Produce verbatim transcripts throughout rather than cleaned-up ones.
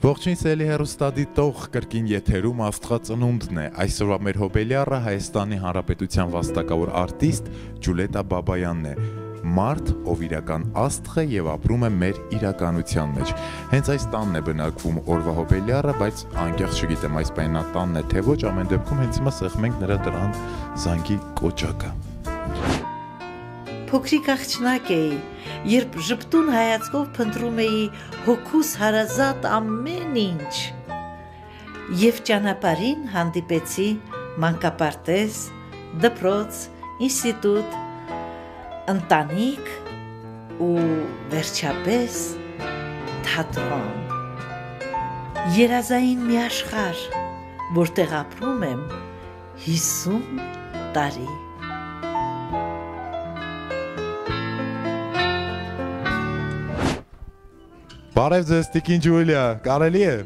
Ողջույն սիրելի հեռուստադիտող, կրկին եթերում Աստղածնունդն է։ Այսօրվա մեր հոբելյարը Հայաստանի Հանրապետության վաստակավոր արտիստ Ջուլիետտա Բաբայանն է։ Մարդ, ով իրական աստղ է եւ ապրում է մեր իրականության մեջ։ Հենց այս տանն է բնակվում օրվա հոբելյարը, բայց անկեղծ չգիտեմ այս պայն նա տանն է թե ոչ, ամեն դեպքում հենց հիմա սեղմենք նրա դրան զանգի կոճակը։ Փոքրիկ աղջնակ էի, երբ ժպտուն հայացքով փնտրում էի հոգուս հարազատ ամեն ինչ, եւ ճանապարհին հանդիպեցի մանկապարտեզ, դպրոց, ինստիտուտ, ընտանիք ու վերջապես թատրոն։ Երազային մի աշխարհ, որտեղ ապրում եմ հիսուն տարի։ Բարև ձեզ, Տիկին Ջուլիա, կարելի է։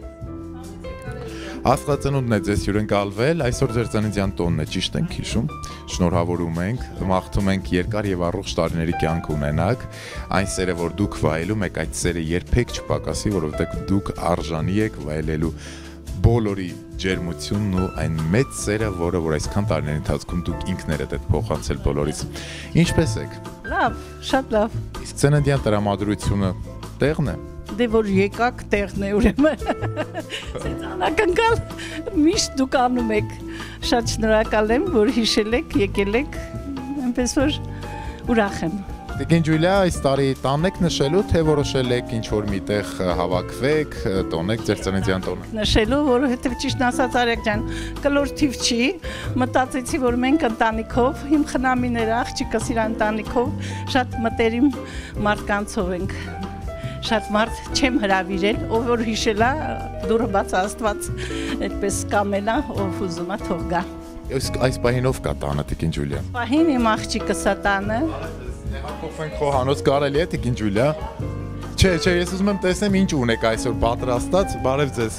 Աստղածնունդն է ձեզ հյուրընկալվել, այսօր ձեր ծննդյան տոնն է, ճիշտ ենք հիշում, շնորհավորում ենք, մաղթում ենք երկար եւ առողջ տարիների կյանք ունենաք, այն սերը, որ դուք վայելում եք, այդ սերը երբեք չպակասի, որովհետեւ դուք արժանի եք վայելելու բոլորի ջերմությունն ու այն մեծ սերը, որը որ այսքան տարիների ընթացքում դուք ինքներդ եք փոխանցել բոլորից։ Ինչպե՞ս եք։ Լավ, շատ լավ։ Իսկ ծննդյան տրամադրությունը տեղն է։ Դե որ եկակ տեղն է ուրեմն։ Ցենց անակնկալ միշտ դուք անում եք։ Շատ շնորհակալ եմ, որ հիշել եք, եկել եք։ Այնպես որ ուրախ եմ։ Տիկին Ջուլիա, այս տարի տանն եք նշելու, թե որոշել եք ինչ որ միտեղ հավաքվեք, տոնեք ձեր ծննդյան տոնը։ Նշելու, որովհետև ճիշտ ասած Արեգ ջան, կլոր թիվ չի, մտածեցի, որ մենք ընտանիքով, իմ խնամիները, աղջիկս իր ընտանիքով շատ մտերիմ մարդկանցով ենք։ Շատ մարդ չեմ հրավիրել, ով որ հիշելա, դուրը բաց Աստված, այդպես կամելա, ով ուզում է թող գա։ Այս պահին ով կա տանը, Տիկին Ջուլիա։ Պահին իմ աղջիկս է տանը։ Հակոֆենք խոհանոց կարելի է, Տիկին Ջուլիա։ Չէ, չէ, ես ուզում եմ տեսնեմ ինչ ունեք այսօր պատրաստած, բարև ձեզ։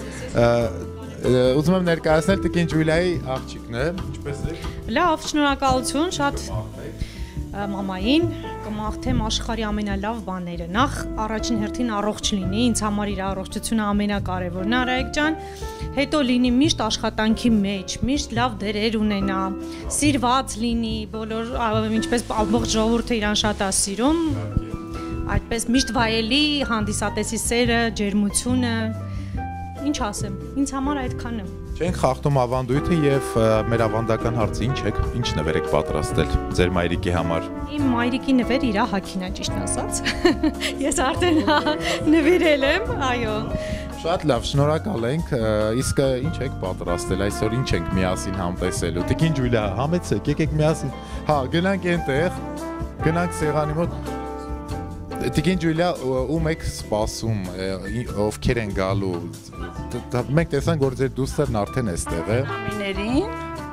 Ուզում եմ ներկայացնել Տիկին Ջուլիայի աղջիկն է, ինչպես եք։ Լավ, շնորհակալություն, շատ մամային կմաղթեմ աշխարհի ամենալավ բաները։ Նախ առաջին հերթին առողջ լինի, ինձ համար իր առողջությունը ամենակարևորն է, Արայք ջան։ Հետո լինի միշտ աշխատանքի մեջ, միշտ լավ դերեր ունենա, սիրված լինի, բոլոր ինչպես ամբողջ ժողովուրդը իրան շատ է սիրում։ Այդպես միշտ վայելի հանդիսատեսի սերը, ջերմությունը, ինչ ասեմ, ինձ համար այդքան է։ Չենք խախտում ավանդույթը եւ մեր ավանդական հարցը ինչ եք, ինչ նվեր եք պատրաստել ձեր մայրիկի համար։ Իմ մայրիկի նվեր իր հագին է, ճիշտ ասած։ Ես արդեն նվիրել եմ, այո։ Շատ լավ, շնորհակալ ենք։ Իսկ ինչ եք պատրաստել այսօր, ինչ ենք միասին համտեսելու։ Տիկին Ջուլիա, համեցեք, եկեք միասին։ Հա, գնանք այնտեղ, գնանք սեղանի մոտ։ Տիկին Ջուլիա, ում եք սպասում, ովքեր են գալու։ Մենք տեսանք, որ ձեր դուստերն արդեն էստեղ է։ Ամիներին,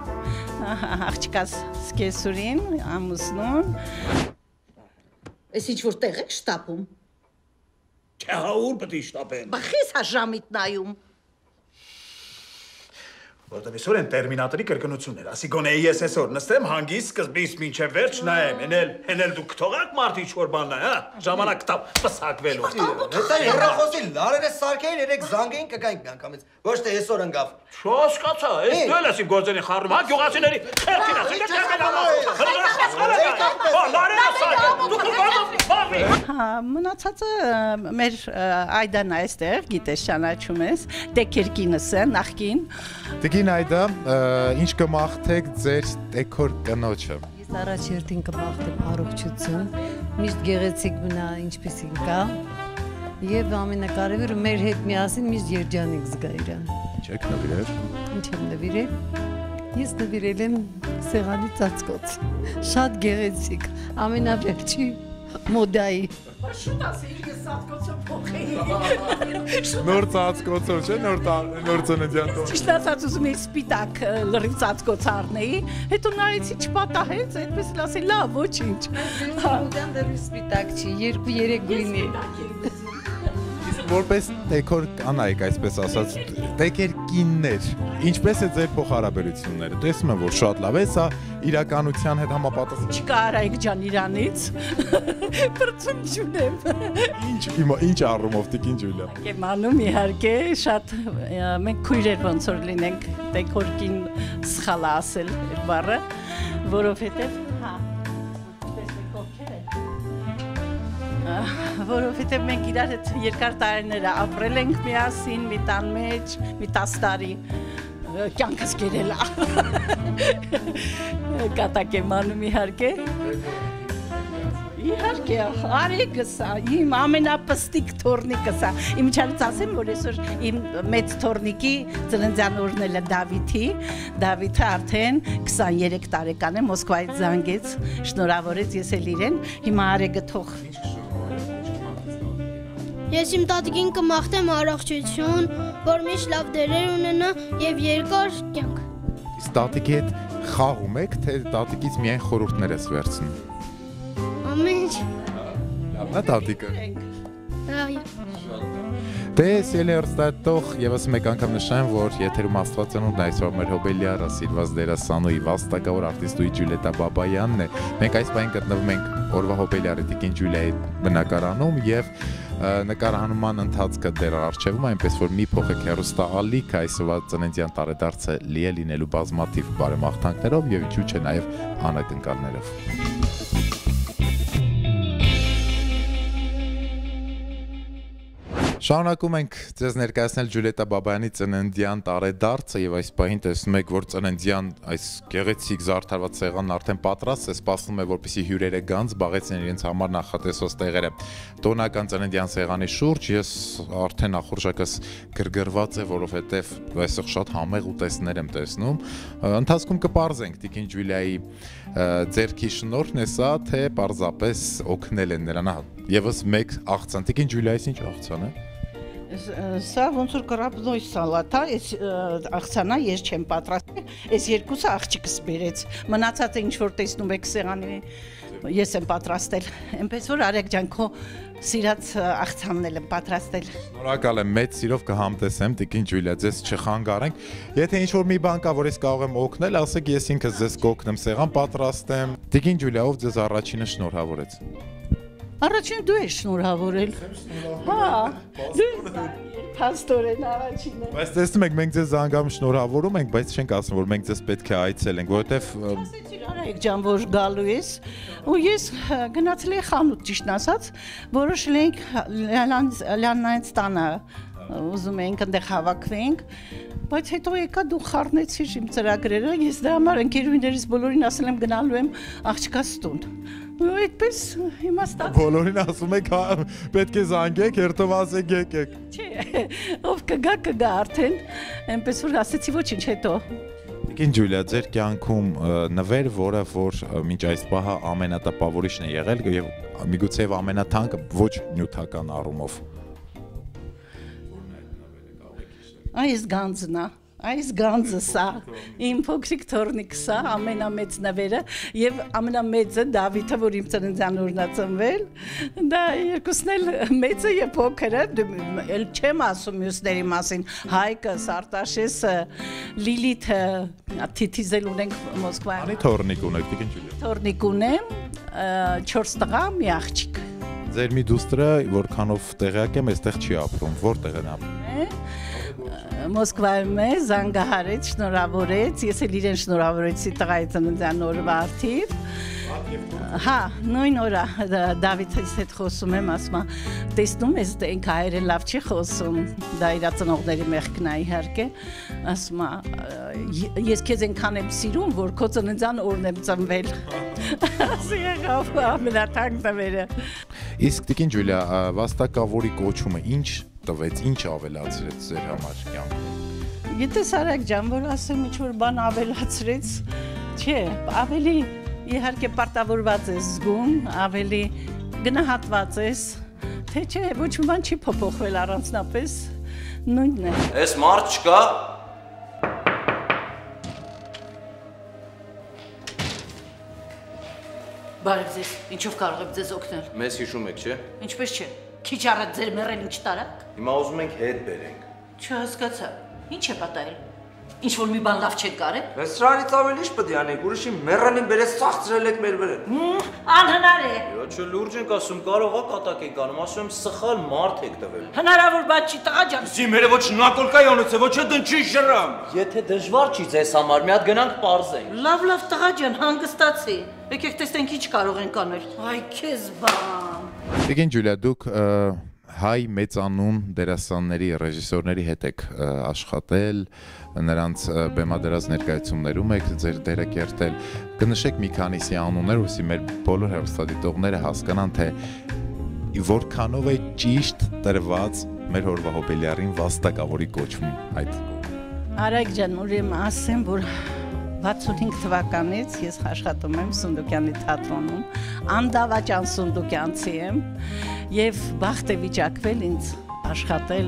աղջիկաս սկեսուրին, ամուսնուն։ Ես ինչ որ տեղ եք շտապում։ Չէ, հա ուր պետք է շտապեն։ Բախես հա ժամիտ նայում։ Որտեղ այսօր են տերմինատորի կրկնություններ, ասի գոնե ես այսօր նստեմ հանգիստ սկզբից մինչև վերջ նայեմ, էնել, էնել դուք թողակ մարդ ինչ-որ բան նայ, հա, ժամանակ տա պսակվելու։ Հետո հեռախոսի լարերը սարքեին, երեք զանգեին կգայինք միանգամից, ոչ թե այսօր ընկավ։ Չհասկացա, այս դու էլ ես իմ գործերի խառնում, հա, գյուղացիների քերքին ասի, Հա, մնացածը մեր Այդան է այստեղ, գիտես, ճանաչում ես, տեկերկինս է, նախկին։ Տիկին Այդա, ինչ կմաղթեք ձեր տեքոր կնոջը։ Ես առաջ երթին կմաղթեմ առողջություն, միշտ գեղեցիկ մնա ինչպեսին կա, եւ ամենակարևորը մեր հետ միասին միշտ երջանիկ զգա իրան։ Ինչ եք նվիրել։ Ինչ եմ նվիրել։ Ես նվիրել եմ սեղանի ծածկոց, շատ գեղեցիկ, ամենավերջի մոդայի։ Շուտ ասի, ես ծածկոցը փոխեի։ Նոր ծածկոցով, չէ՞, նոր ծննդյան տոն։ Ճիշտ ասած ուզում էի սպիտակ լրիվ ծածկոց առնեի, հետո նայեցի չպատահեց, այդպես էլ ասի, լավ, ոչինչ։ Մոդան դեռ սպիտակ չի, երկու-երեք գույնի։ Որպես տեքոր կանայք, այսպես ասած, Դե կերկիններ, ինչպես է ձեր փոխհարաբերությունները։ Տեսնում եմ, որ շատ լավ է, սա իրականության հետ համապատասխան։ Չկա Արայք ջան իրանից։ Բրցում չունեմ։ Ինչ ինչ առումով Տիկին Ջուլիա։ Կեմանում իհարկե շատ մենք քույրեր ոնց որ լինենք, դե կորկին սխալ ասել այդ բառը, որովհետև հա տեսեք ովքեր են։ Որովհետև մենք իրար հետ երկար տարիներ ապրել ենք միասին, մի տան մեջ, մի տասը տարի կյանքս կերել կատակ եմ անում իհարկե իհարկե արեգս իմ ամենապստիկ թորնիկս իմ չարից ասեմ որ այսօր իմ մեծ թորնիկի ծննդյան օրն էլ է Դավիթի Դավիթը արդեն քսաներեք տարեկան է Մոսկվայից զանգեց շնորհավորեց ես էլ իրեն հիմա արեգը թող Ես իմ տատիկին կմաղթեմ առողջություն, որ միշտ լավ դերեր ունենա եւ երկար կյանք։ Իսկ տատիկի հետ խաղում եք, թե տատիկից միայն խորհուրդներ ես վերցնում։ Ամեն ինչ։ Լավն է տատիկը։ Այո։ Դե սիրելի հեռուստատող եւս մեկ անգամ նշեմ, որ եթերում Աստվածանունն այսօր մեր հոբելյարը սիրված դերասանուհի վաստակավոր արտիստուհի Ջուլիետա Բաբայանն է։ Մենք այս պահին գտնվում ենք օրվա հոբելյարի Տիկին Ջուլիայի բնակարանում եւ նկարահանման ընթացքը դեռ առջևում, այնպես որ մի փոխեք հեռուստա ալիք այսօրվա ծննդյան տարեդարձը լի է լինելու բազմաթիվ բարեմաղթանքներով եւ ինչու՞ չէ նաեւ անակնկալներով։ Շարունակում ենք ձեզ ներկայացնել Ջուլիետա Բաբայանի ծննդյան տարեդարձը եւ այս պահին տեսնում եք, որ ծննդյան այս գեղեցիկ զարդարված սեղանն արդեն պատրաստ է, սպասվում է, որպեսզի հյուրերը գան զբաղեցնեն իրենց համար նախատեսված տեղերը։ Տոնական ծննդյան սեղանի շուրջ ես արդեն ախորժակս գրգռված է, որովհետեւ այսօր շատ համեղ ուտեստներ եմ տեսնում։ Ընթացքում կպարզենք Տիկին Ջուլիայի ձերքի շնորհն է սա, թե պարզապես օգնել են նրան։ Եվս մեկ աղցան։ Տիկին Ջուլիայից ինչ աղցան է։ Սա ոնց որ կրապնոյ սալատա, այս աղցանա ես չեմ պատրաստել, այս երկուսը աղջիկս բերեց։ Մնացածը ինչ որ տեսնում եք սեղանի ես եմ պատրաստել։ Էնպես որ Արեգ ջան քո սիրած աղցանն եմ պատրաստել։ Շնորհակալ եմ, մեծ սիրով կհամտեսեմ Տիկին Ջուլիա, ձեզ չխանգարենք։ Եթե ինչ որ մի բան կա, որ ես կարող եմ օգնել, ասեք ես ինքս ձեզ կօգնեմ սեղան պատրաստեմ։ Տիկին Ջուլիա, ով ձեզ առաջինը շնորհավորեց։ Առաջին դու ես շնորհավորել։ Հա, դու Պաստորեն առաջինը։ Բայց տեսնում եք, մենք ձեզ զանգամ շնորհավորում ենք, բայց չենք ասում, որ մենք ձեզ պետք է այցելենք, որովհետև ասեցիր Արայք ջան, որ գալու ես, ու ես գնացել էի խանութ, ճիշտ ասած, որոշել էինք Լյաննայից տանը, ուզում էինք այնտեղ հավաքվենք, բայց հետո եկա դու խառնեցիր իմ ծրագրերը, ես դրա համար ընկերուհիներիս բոլորին ասել եմ գնալու եմ աղջկաս տուն։ Ու այդպես հիմա ստացվում։ Բոլորին ասում եք, պետք է զանգեք, հերթով ասեք եկեք։ Չէ, ով կգա կգա արդեն, այնպես որ ասեցի ոչինչ հետո։ Տիկին Ջուլիա, ձեր կյանքում նվեր, որը որ մինչ այս պահը ամենատպավորիչն է եղել եւ միգուցե ամենաթանկը ոչ նյութական առումով։ Այս գանձն է, այս գանձը սա, իմ փոքրիկ թորնիկս է, ամենամեծ նվերը եւ ամենամեծը Դավիթը, որ իմ ծննդյան օրն է ծնվել, դա երկուսն էլ մեծը եւ փոքրը, էլ չեմ ասում մյուսների մասին, Հայկս, Արտաշեսը, Լիլիթը, Թիթիզել ունենք Մոսկվայում։ Անի թորնիկ ունեք, Տիկին Ջուլիա։ Թորնիկ ունեմ, չորս տղա, մի աղջիկ։ Ձեր մի դուստրը, որքանով տեղյակ եմ, այստեղ չի ապրում, որտեղ են ապրում։ Մոսկվայում է, զանգահարեց, շնորհավորեց, ես էլ իրեն շնորհավորեցի տղայի ծննդյան օրվա արդիվ։ Հա, նույն օրա Դավիթից հետ խոսում եմ, ասում եմ, տեսնում ես, ինքը հայերեն լավ չի խոսում, դա իր ծնողների մեղքն է իհարկե, ասում եմ, ես քեզ այնքան եմ սիրում, որ քո ծննդյան օրն եմ ծնվել։ Ասի եղավ ամենաթանկ նվերը։ Իսկ Տիկին Ջուլիա, վաստակավորի կոչումը ինչ տվեց, ինչ ավելացրեց ձեր համար կյանքում։ Գիտես Արեգ ջան, որ ասեմ ինչ-որ բան ավելացրեց, չէ, ավելի իհարկե պարտավորված ես զգում, ավելի գնահատված ես, թե չէ, ոչ մի բան չի փոփոխվել առանձնապես, նույնն է։ Էս մարդ չկա։ Բարև ձեզ, ինչով կարող եմ ձեզ օգնել։ Մեզ հիշում եք, չէ։ Ինչպես չէ։ Քիչ առաջ ձեր մեռել ինչ տարակ։ Հիմա ուզում ենք հետ բերենք։ Չհասկացա։ Ինչ է պատահել։ Ինչ որ մի բան լավ չեք կարել։ Ես սրանից ավելի ինչ պետք է անենք, ուրիշի մեռանին բերես ծաղծրել եք մեր վրա։ Անհնար է։ Yo, չէ, լուրջ ենք ասում, կարող է կատակ եք անում, ասում եմ սխալ մարդ եք տվել։ Հնարավոր բան չի, տղա ջան։ Զիմերը ոչ նակոլկայոնից է, ոչ է դնչի ժրամ։ Եթե դժվար չի ձեզ համար, մի հատ գնանք պարզենք։ Լավ, լավ, տղա ջան, հանգստացի։ Եկեք տեսնենք ինչ կարող ենք անել։ Այ քեզ բան։ Տիկին Ջուլիա, դուք հայ մեծանուն դերասանների, ռեժիսորների հետ եք աշխատել, նրանց բեմադրած ներկայացումներում եք ձեր դերը կերտել։ Կնշեք մի քանիսի անուններ, որովհետեւ մեր բոլոր հեռուստադիտողները հասկանան, թե որքանով է ճիշտ տրված մեր հորվա հոբելյարին վաստակավորի կոչվում այդ։ Արայք ջան, ուրեմն ասեմ, որ վաթսունհինգ թվականից ես աշխատում եմ Սունդուկյանի թատրոնում, անդավաճան Սունդուկյանցի եմ եւ բախտ է վիճակվել ինձ աշխատել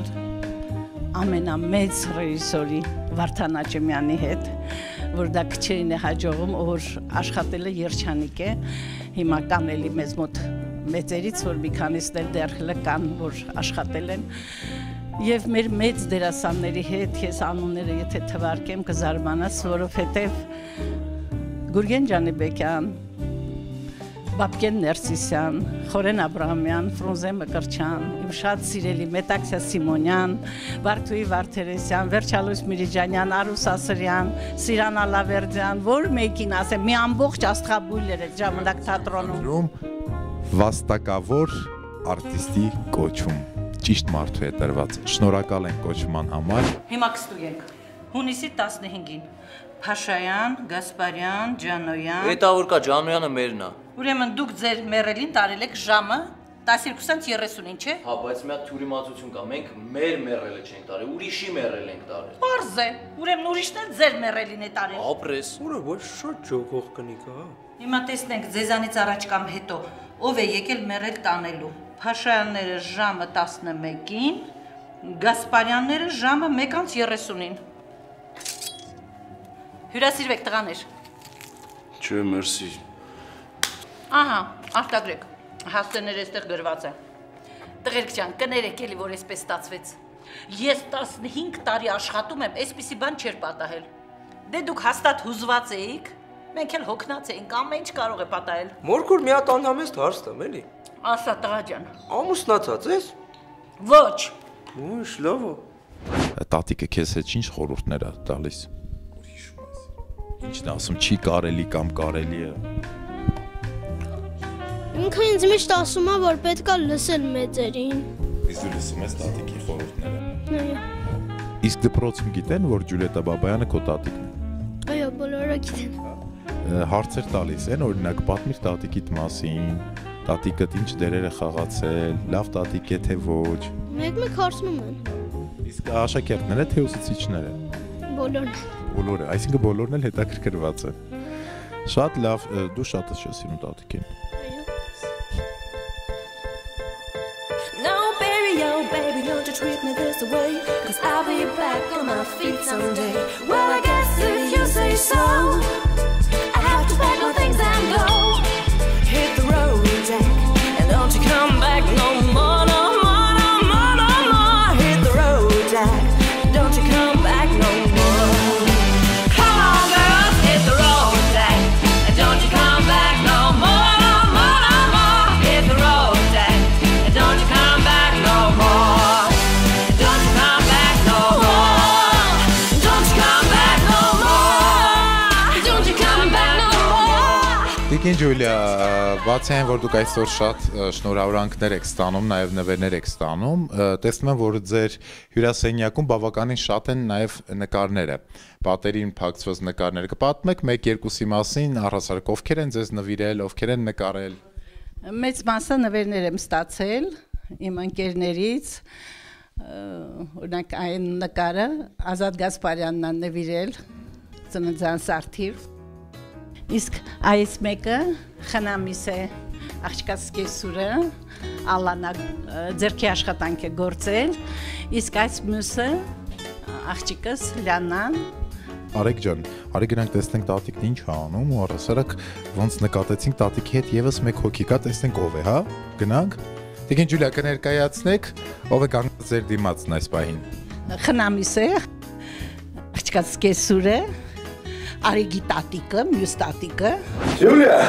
ամենամեծ ռեժիսորի Վարդան Աճեմյանի հետ, որ դա քչերին է հաջողում, որ աշխատել է երջանիկ է, հիմա կան էլի մեզ մոտ մեծերից, որ մի քանիսն էլ դեռ կան, որ աշխատել են Եվ մեր մեծ դերասանների հետ ես անունները եթե թվարկեմ կզարմանաս, որովհետև Գուրգեն Ջանիբեկյան, Բաբկեն Ներսիսյան, Խորեն Աբրահամյան, Ֆրունզե Մկրչյան, իմ շատ սիրելի Մետաքսիա Սիմոնյան, Վարդուհի Վարդերեսյան, Վերջալույս Միրիջանյան, Արուս Ասրյան, Սիրան Ալավերդյան, որ մեկին ասեմ, մի ամբողջ աստղաբույլ էր այդ ժամանակ թատրոնում։ Վաստակավոր արտիստի կոչում։ Ճիշտ մարդու է տրված, շնորհակալ ենք կոչման համար։ Հիմա կստուգենք, հունիսի տասնհինգին, Փաշայան, Գասպարյան, Ջանոյան։ Էտա որ կա Ջանոյանը մերն է։ Ուրեմն դուք ձեր մեռելին տարել եք ժամը տասներկուսից երեսունին, չէ։ Հա, բայց մի հատ թյուրիմացություն կա, մենք մեր մեռելը չենք տարել, ուրիշի մեռել ենք տարել։ Պարզ է, ուրեմն ուրիշն էլ ձեր մեռելին է տարել։ Ապրես։ Ուրա ոչ շատ ջոկող կնիկա, հա։ Հիմա տեսնենք ձեզանից առաջ կամ հետո ով է եկել մեռել տանելու։ Փաշայանները ժամը տասնմեկին, Գասպարյանները ժամը մեկից երեսունին։ Հյուրասիրվեք տղաներ։ Չէ, մերսի։ Ահա, արտագրեք, հասցեները այստեղ գրված է։ Տղերք ջան, կներեք էլի, որ այսպես ստացվեց։ Ես տասնհինգ տարի աշխատում եմ, այսպիսի բան չէր պատահել։ Դե դուք հաստատ հուզված էիք, մենք էլ հոգնած էինք, ամեն ինչ կարող է պատահել։ Մորքուր մի հատ անդամեստ հարց տամ, էլի։ Ասա տղա ջան։ Ամուսնացած ես։ Ոչ։ Ուշ, լավ է։ Տատիկը քեզ հետ ինչ խորհուրդներ է տալիս։ Ինչն ասում, չի կարելի կամ կարելի է։ Ինքը ինձ միշտ ասում է, որ պետք է լսել մեծերին։ Իսկ դու լսում ես տատիկի խորհուրդները։ Այո։ Իսկ դպրոցում գիտեն, որ Ջուլիետա Բաբայանը քո տատիկն է։ Այո, բոլորը գիտեն։ Հարցեր տալիս են, օրինակ պատմիր տատիկիդ մասին, տատիկդ ինչ դերեր է խաղացել, լավ տատիկ է թե ոչ։ Մեկ-մեկ հարցնում են։ Իսկ աշակերտները թե ուսուցիչները։ Բոլորն։ Բոլորը, այսինքն բոլորն էլ հետաքրքրված են։ Շատ լավ, դու շատ ես սիրում տատիկին։ Treat me this way, cause I'll be back on my feet someday. Well, I guess if you say so, I have to pack my things and go. Hit the road, Jack, and don't you come back no more, no more, no more, no more. Hit the road, Jack, and don't you come back no more. Come on, girls, hit the road, Jack, and don't you come back no more, no more, no more. Hit the road, Jack, and don't you come back no more. Տիկին Ջուլիա, բացի այն, որ դուք այսօր շատ շնորհավորանքներ եք ստանում, նաև նվերներ եք ստանում, տեսնում եմ, որ ձեր հյուրասենյակում բավականին շատ են նաև նկարները, պատերին փակցված նկարները։ Կպատմեք մեկ-երկուսի մասին, առհասարակ ովքեր են ձեզ նվիրել, ովքեր են նկարել։ Մեծ մասը նվերներ եմ ստացել իմ ընկերներից, օրինակ այն նկարը Ազատ Գասպարյանն է նվիրել, ծննդյան սարթիվ։ Իսկ այս մեկը խնամիս է աղջկաս կեսուրը, Ալանա ձերքի աշխատանք է գործել, իսկ այս մյուսը աղջիկս Լյանան։ Արեգ ջան, արի գնանք տեսնենք տատիկն ինչ է անում ու առհասարակ ոնց նկատեցինք տատիկի հետ եւս մեկ հոգի կա, տեսնենք ով է, հա? Գնանք։ Տիկին Ջուլիա, կներկայացնեք ով է կանգնած ձեր դիմացն այս պահին։ Խնամիս է, աղջկա սկեսուրը, Արեգի տատիկը, մյուս տատիկը։ Ջուլիա։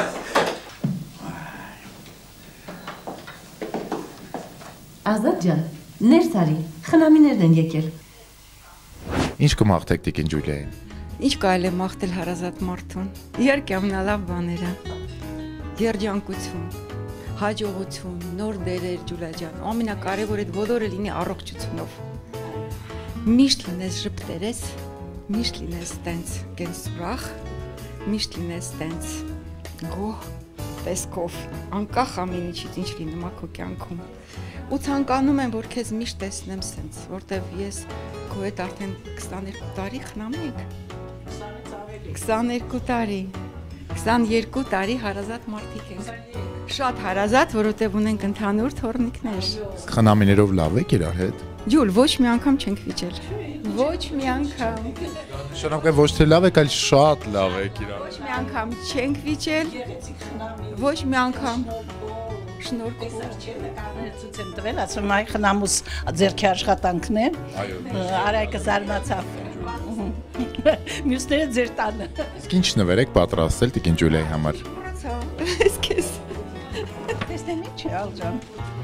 Ազատ ջան, ներս արի, խնամիներն են եկել։ Ինչ կմաղթեք տիկին Ջուլիային։ Ինչ կարելի է մաղթել հարազատ մարդուն։ Իհարկե ամենալավ բաները։ Երջանկություն, հաջողություն, նոր դերեր Ջուլիա ջան։ Ամենակարևորը այդ բոլորը լինի առողջությունով։ Միշտ լինես ժպտերես, միշտ լինես տենց կենսուրախ, միշտ լինես տենց գոհ տեսքով, անկախ ամեն ինչից ինչ լինում է քո կյանքում։ Ու ցանկանում եմ, որ քեզ միշտ տեսնեմ սենց, որտեվ ես քո հետ արդեն քսաներկու տարի խնամում ենք։ քսաներկու տարի, քսաներկու տարի հարազատ մարդիկ ենք։ Շատ հարազատ, որովհետև ունենք ընդհանուր թոռնիկներ։ Խնամիներով լավ եք իրար հետ։ Ջուլ, ոչ մի անգամ չենք վիճել։ Ոչ մի անգամ։ Նշանակում է ոչ թե լավ եք, այլ շատ լավ եք իրար։ Ոչ մի անգամ չենք վիճել։ Ոչ մի անգամ։ Շնորհքով ցույց եմ տվել, ասում այ խնամուս ձերքի աշխատանքն է։ Արայկը զարմացավ։ Մյուսները ձեր տանը։ Իսկ ինչ նվեր եք պատրաստել տիկին Ջուլիայի համար։ Ես քեզ։ Տեսնեմ ինչ է ալջան։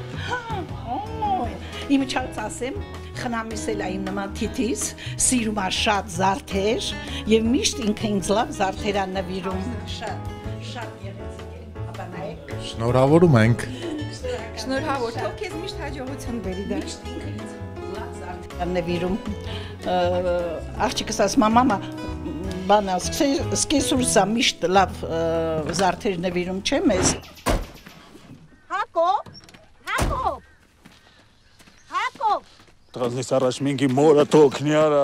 Իմը չարց ասեմ, խնամիս էլ այն նման թիթիս, սիրում ա շատ զարդեր և միշտ ինքը ինձ լավ զարդեր ա նվիրում։ Շատ, շատ եղեցիկ է, ապա նայեք։ Շնորհավորում ենք։ Շնորհավոր, թող քեզ միշտ հաջողություն բերի դա։ Միշտ ինքը ինձ լավ զարդեր ա նվիրում։ Աղջիկս ասում ա մամա, բանա, սկեսուրս ա միշտ լավ զարդեր նվիրում չէ մեզ։ Հակոբ, Հակոբ, Հակոբ։ Տղազնիս առաջ մինգի մորը թոքնի արա։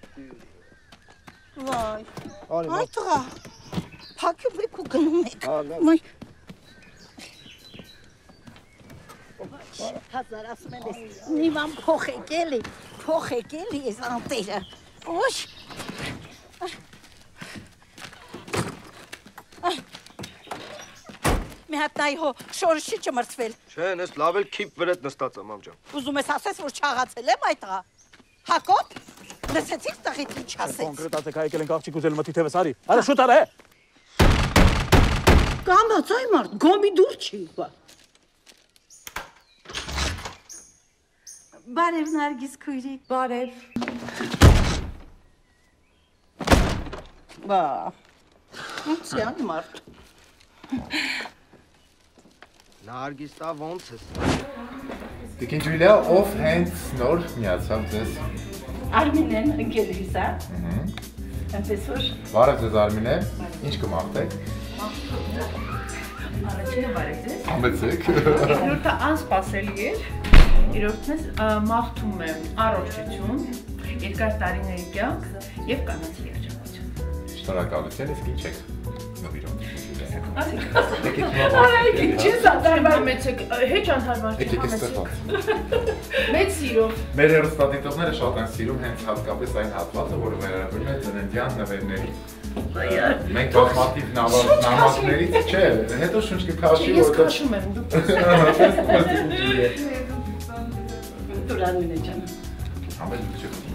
Վայ, այ տղա, փակում եք ու գնում եք։ Մայ։ Հազար ասում են ես, նիման փոխեք էլի, փոխեք էլի ես անտերը։ Ոչ։ Մի հատ նայ հո շորը չի ճմրցվել։ Չեն, ես լավ էլ քիպ վրետ նստած եմ ամջան։ Ուզում ես ասես, որ չաղացել եմ այդ տղա։ Հակոբ, լսեցիք տղիդ ինչ ասեց։ Կոնկրետացեք հայեկել ենք աղջիկ ուզել մտի թևս արի։ Արա շուտ արա է։ Կամաց այ մարդ, գոմի դուր չի։ Բարև Նարգիս քույրիկ, բարև։ Բա, ոնցյան մարդ։ Նարգիս տա ոնց ես։ Տիկին Ջուլիա, ով հենց նոր միացավ ձեզ։ Արմինեն ընկերուհիս է։ Այնպես որ։ Բարև ձեզ Արմինե, ինչ կմաղթեք։ Առաջինը բարև ձեզ։ Համեցեք։ Երկրորդը անսպասելի էր։ Երրորդն ես մաղթում եմ առողջություն, երկար տարիների կյանք եւ կանացի երջանկություն։ Շնորհակալություն, իսկ ինչ եք նվիրում։ Արայք, չես անդարմացեք, հեչ անդարմացեք։ Եկեք այստեղ։ Մեծ սիրով։ Մեր հեռուստադիտողները շատ են սիրում հենց հատկապես այն հատվածը, որը վերաբերում է ծննդյան նվերներին։ Մենք բազմաթիվ նամակներից չէ, հետո շունչ կքաշի, որտեղ։ Ես քաշում եմ, դուք։ Տուրանին է ջան։ Ամեն ինչ չեք։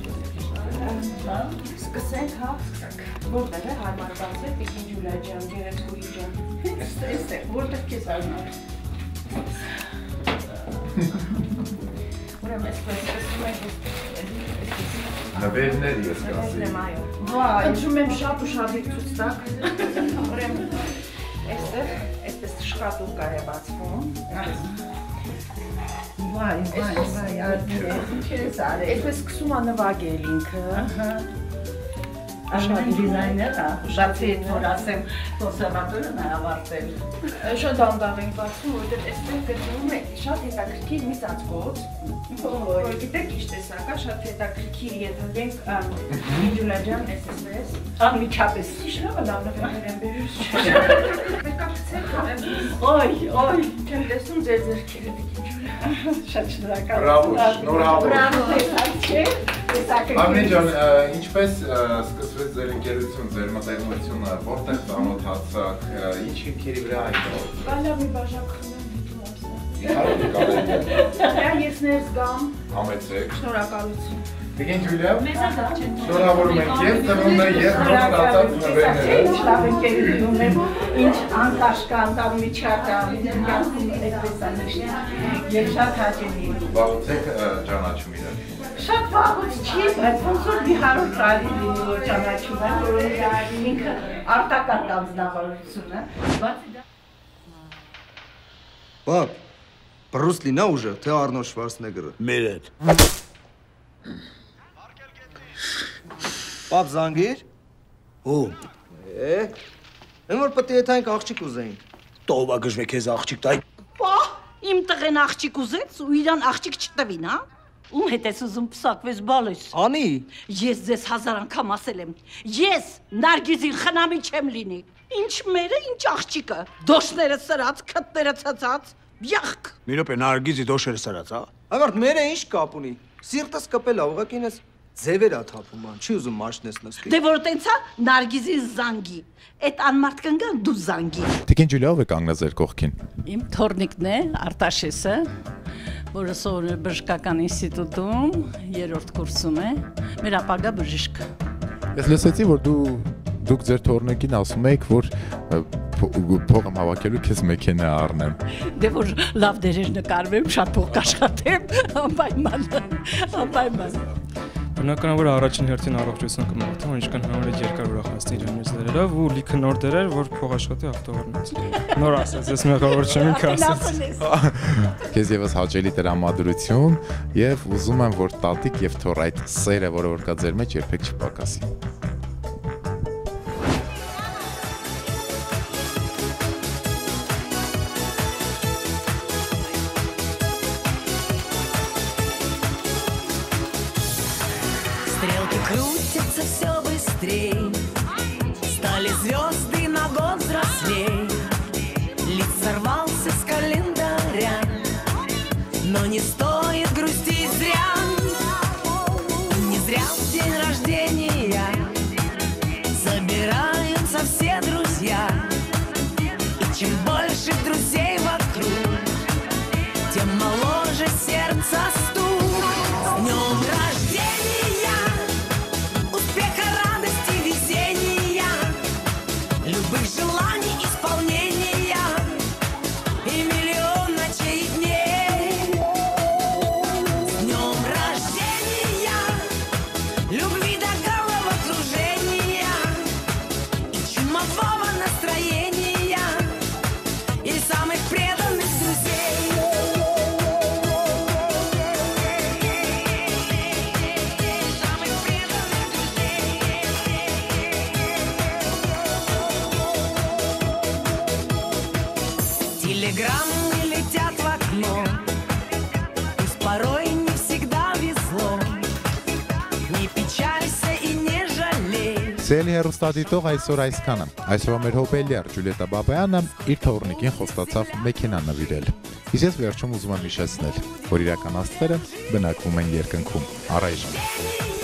Սկսենք, հա, սկսենք։ Որտեղ է հարմար բացել տիկին Ջուլիա ջան, գերեզգուհի ջան։ Այստեղ, որտեղ քեզ հարմար։ Ուրեմն այսպես սկսում ենք նվերներ ես կասի։ Վայ, խնդրում եմ շատ ուշադիր ցույց տաք։ Ուրեմն այստեղ այսպես շկատուլկա է բացվում։ Վայ, վայ, վայ, ինչպես արել։ Այսպես սկսում ա նվագել ինքը։ Ահա։ Շատ դիզայներ է, շատ հետ որ ասեմ, կոնսերվատորն է ավարտել։ Շատ դանդաղ ենք բացում, որովհետև այստեղ գտնվում է շատ հետաքրքիր մի ծածկոց, որ գիտեք ինչ տեսակ է, շատ հետաքրքիր ենթադրենք Ջուլիա ջան, այսպես։ Անմիջապես։ Շնորհակալ լավ նվերներ եմ բերում։ Մեկապցեք, օյ, օյ, չեմ տեսնում ձեր ձեռքերը տիկին Ջուլիա։ Շատ շնորհակալ։ Բրավո, շնորհավոր։ Բրավո, տեսակ չէ։ Արմին ջան, ինչպես սկսվեց ձեր ընկերություն, ձեր մտերմությունը, որտեղ ծանոթացաք, ինչ հիմքերի վրա այնտեղ։ Բալա մի բաժակ խմեմ դու ասա։ Իհարկե կարելի է։ Դա ես ներս գամ։ Համեցեք։ Շնորհակալություն։ Տիկին Ջուլիա, Մեզանով չեն։ շնորհավորում ենք եւ ծնունդ է եւ նոր ստացած նվերները։ Ինչ լավ ընկերություն ունեմ, ինչ անկաշկանդ, անմիջական, կյանքում այդպես անիշտ եւ շատ հաճելի։ Վաղուց ճանաչում իրար։ Շատ վաղուց չի, բայց ոնց որ մի հարյուր տարի լինի որ ճանաչում եմ, որովհետեւ ինքը արտակարգ անձնավորություն է, բայց Պապ, Բրուս Լին է ուժը, թե Արնոլդ Շվարցենեգգերը։ Մեր հետ։ Պապ զանգիր։ Ու։ Է։ Եմ որ պետք է այդ այն աղջիկ ուզեին։ Տովա գժվե քեզ աղջիկ տայ։ Պա, իմ տղեն աղջիկ ուզեց ու իրան աղջիկ չտվին, հա։ Ում հետ ես ուզում պսակվես բալես։ Անի։ Ես ձեզ հազար անգամ ասել եմ։ Ես Նարգիզին խնամի չեմ լինի։ Ինչ մերը, ինչ աղջիկը։ Դոշները սրած, քթները ցածած, յախք։ Մի րոպե Նարգիզի դոշերը սրած, հա։ Այվարդ մերը ինչ կապ ունի։ Սիրտս կպել է, ուղղակի ինձ ձևեր ա թափում, ան, չի ուզում մաշնես նստի։ Դե որ տենցա Նարգիզին զանգի։ Այդ անմարդ կնգան դու զանգի։ Տիկին Ջուլիա, ով է կանգնած ձեր կողքին։ իմ թորնիկն է, Արտաշեսը, որը սովորում է բժշկական ինստիտուտում, երրորդ կուրսում է, մեր ապագա բժիշկ։ Ես լսեցի, որ դու դուք ձեր թորնիկին ասում եք, որ փողը հավաքելու քեզ մեքենա առնեմ։ Դե որ լավ դերեր նկարվեմ, շատ փող կաշխատեմ, անպայման, անպայման։ Բնականաբար առաջին հերթին առողջություն կմաղթեմ, ինչքան հնարավոր է երկար ուրախացնի իրեն մեծ դերերով ու լիքը նոր դերեր, որ փող աշխատի ավտոհորնից։ Նոր ասած, ես մեղավոր չեմ, ինքը ասած։ Քեզ եւս հաճելի տրամադրություն եւ ուզում եմ, որ տատիկ եւ թոր այդ սերը, որը որ կա ձեր մեջ, երբեք չպակասի։ Стрелки крутятся все быстрее, стали звезды на год взрослей. Лист сорвался с календаря, но не стоит грустить зря. Не зря в день рождения собираются все друзья. И чем больше друзей вокруг, тем моложе сердце стук. С днем рождения! Успеха, радости, везения, любых желаний исполнения и миллион ночей и дней. С днем рождения, любви до головокружения и чумового настроения и самых преданных друзей. Телеграммы летят в окно, пусть порой не всегда везло. Не печалься и не жалей. Սելի հեռուստադիտող այսօր այսքանը։ Այսօր մեր հոբելյար Ջուլիետա Բաբայանը իր թորնիկին խոստացավ մեքենա նվիրել։ Իսկ ես վերջում ուզում եմ հիշեցնել, որ իրական աստղերը բնակվում են երկնքում։ Առայժմ։